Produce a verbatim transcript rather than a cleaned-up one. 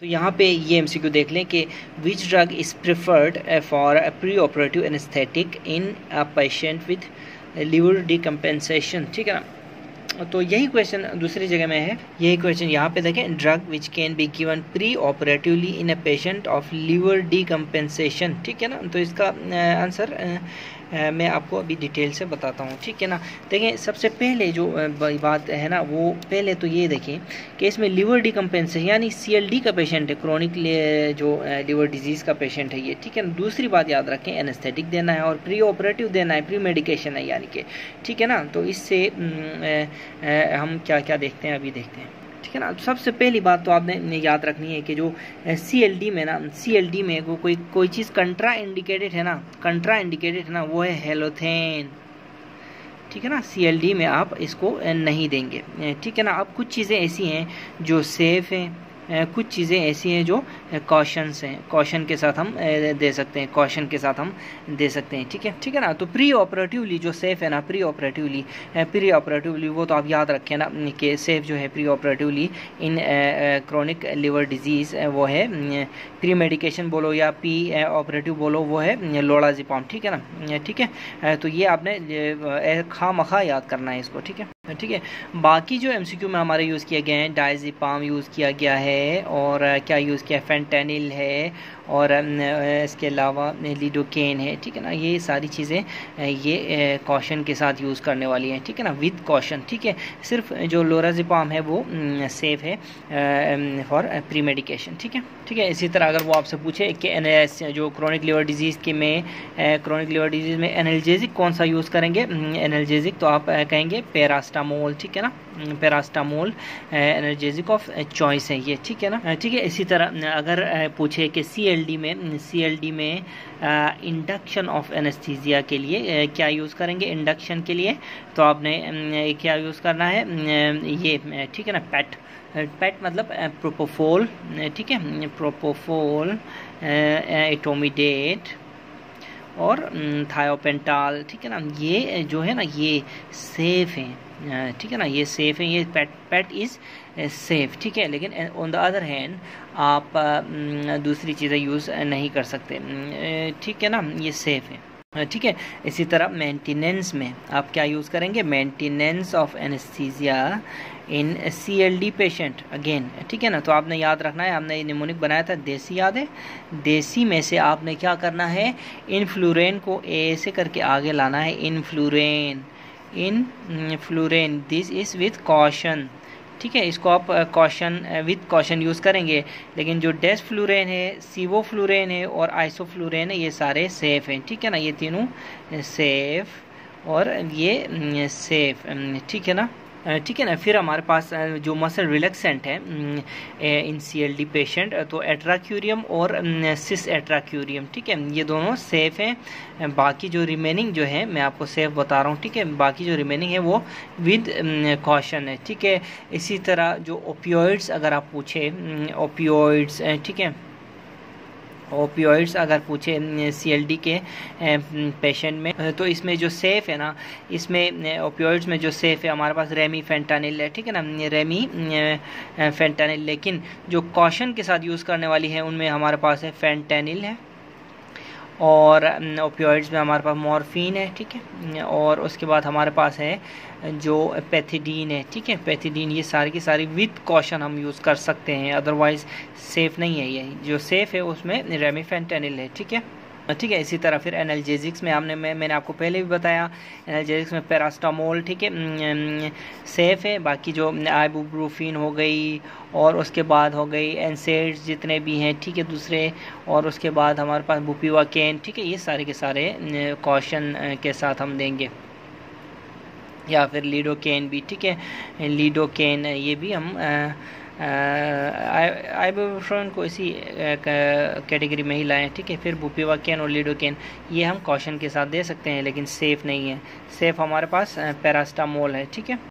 तो यहाँ पे ये एमसीक्यू देख लें कि which drug is preferred for pre operative anaesthetic in a patient with liver decompensation. ठीक है ना, तो यही क्वेश्चन दूसरी जगह में है, यही क्वेश्चन यहाँ पे देखें, drug which can be given pre operatively in a patient of liver decompensation. ठीक है ना, तो इसका आंसर मैं आपको अभी डिटेल से बताता हूँ। ठीक है ना, देखें सबसे पहले जो बात है ना, वो पहले तो ये देखें कि इसमें लिवर डिकम्पेंसेशन यानी सीएलडी का पेशेंट है, क्रोनिक जो लिवर डिजीज़ का पेशेंट है ये। ठीक है ना, दूसरी बात याद रखें, एनेस्थेटिक देना है और प्री ऑपरेटिव देना है, प्री मेडिकेशन है यानी कि। ठीक है ना, तो इससे हम क्या क्या देखते हैं अभी देखते हैं। ठीक है ना, तो सबसे पहली बात तो आपने याद रखनी है कि जो सीएलडी में ना, सीएलडी में को कोई कोई चीज़ कंट्रा इंडिकेटेड है ना, कंट्रा इंडिकेटेड है ना, वो है हेलोथेन। ठीक है ना, सीएलडी में आप इसको नहीं देंगे। ठीक है ना, अब कुछ चीज़ें ऐसी हैं जो सेफ़ हैं, कुछ चीज़ें ऐसी हैं जो कॉशंस हैं, कॉशन के साथ हम दे सकते हैं, कॉशन के साथ हम दे सकते हैं। ठीक है ठीक है ना, तो प्री ऑपरेटिवली जो सेफ़ है ना, प्री ऑपरेटिवली प्री ऑपरेटिवली वो तो आप याद रखें ना कि सेफ़ जो है pre operatively in chronic liver disease वो है, प्री मेडिकेशन बोलो या पी ऑपरेटिव बोलो, वो है लोडाज़ेपाम। ठीक है ना, ठीक है, तो ये आपने खामखा याद करना है इसको। ठीक है ठीक है, बाकी जो एमसीक्यू में हमारे यूज़ किए गए हैं, डायज़ेपाम यूज़ किया गया है और क्या यूज़ किया, फेंटेनिल है और इसके अलावा लिडोकेन है। ठीक है ना, ये सारी चीज़ें ये कॉशन के साथ यूज़ करने वाली हैं। ठीक है ना, विद कॉशन। ठीक है, सिर्फ जो लोडाज़ेपाम है वो सेफ़ है फॉर प्री मेडिकेशन। ठीक है ठीक है, इसी तरह अगर वो आपसे पूछे कि एन जो क्रोनिक लिवर डिजीज़ के में क्रोनिक लिवर डिजीज़ में एनाल्जेसिक कौन सा यूज़ करेंगे, एनाल्जेसिक तो आप कहेंगे पैरास्टामोल। ठीक है ना, पैरास्टामोल एनाल्जेसिक ऑफ चॉइस है ये। ठीक है ना, ठीक है, इसी तरह अगर पूछे कि सीएलडी में सीएलडी में इंडक्शन ऑफ एनेस्थीसिया के लिए क्या यूज़ करेंगे, इंडक्शन के लिए तो आपने क्या यूज़ करना है ये। ठीक है ना, पैट पैट मतलब प्रोपोफोल। ठीक है, प्रोपोफोल, एटोमिडेट और थायोपेंटाल। ठीक है ना, ये जो है ना ये सेफ़ हैं। ठीक है ना, ये सेफ़ है, ये पैट पैट इज़ सेफ़। ठीक है, लेकिन ऑन द अदर हैंड आप दूसरी चीज़ें यूज़ नहीं कर सकते। ठीक है ना, ये सेफ़ है। ठीक है, इसी तरह मेंटेनेंस में आप क्या यूज़ करेंगे, maintenance of anaesthesia in CLD patient again. ठीक है ना, तो आपने याद रखना है, आपने निमोनिक बनाया था देसी, याद है, देसी में से आपने क्या करना है, इनफ्लुरेन को ए से करके आगे लाना है, enflurane enflurane this is with caution. ठीक है, इसको आप कॉशन विथ कॉशन यूज़ करेंगे, लेकिन जो डेस्फ्लुरेन है, सीवोफ्लुरेन है और आइसोफ्लुरेन है, ये सारे सेफ़ हैं। ठीक है ना, ये तीनों सेफ़ और ये सेफ़। ठीक है ना, ठीक है ना, फिर हमारे पास जो मसल रिलैक्सेंट है इन सीएलडी पेशेंट, तो एट्राक्यूरियम और सिस एट्राक्यूरियम। ठीक है, ये दोनों सेफ़ हैं। बाकी जो रिमेनिंग जो है मैं आपको सेफ़ बता रहा हूँ। ठीक है, बाकी जो रिमेनिंग है वो विद कॉशन है। ठीक है, इसी तरह जो ओपियोइड्स अगर आप पूछे, ओपियोइड्स, ठीक है, ओपियोइड्स अगर पूछे सीएलडी के पेशेंट में, तो इसमें जो सेफ़ है ना, इसमें ओपियोइड्स में जो सेफ़ है हमारे पास रेमी फेंटानिल है। ठीक है ना, रेमी फेंटानिल, लेकिन जो कॉशन के साथ यूज़ करने वाली है उनमें हमारे पास है फेंटानिल है और ओपियोइड्स में हमारे पास मॉर्फिन है। ठीक है, और उसके बाद हमारे पास है जो पैथिडीन है। ठीक है, पैथिडीन, ये सारी की सारी विद कॉशन हम यूज़ कर सकते हैं, अदरवाइज़ सेफ़ नहीं है। ये जो सेफ़ है उसमें रेमिफेंटेनिल है। ठीक है ठीक है, इसी तरह फिर एनाल्जेसिक्स में हमने मैं, मैंने आपको पहले भी बताया, एनाल्जेसिक्स में पैरास्टामोल। ठीक है, सेफ़ है। बाकी जो आइबुप्रोफेन हो गई और उसके बाद हो गई एनसेड्स जितने भी हैं, ठीक है, दूसरे, और उसके बाद हमारे पास बुपिवाकेन। ठीक है, ये सारे के सारे कॉशन के साथ हम देंगे, या फिर लिडोकेन भी। ठीक है, लिडोकेन ये भी हम आइबुप्रोफेन को इसी कैटेगरी में ही लाएं। ठीक है, फिर बुपिवाकेन और लिडोकेन ये हम कॉशन के साथ दे सकते हैं, लेकिन सेफ़ नहीं है। सेफ़ हमारे पास पैरास्टामोल है। ठीक है।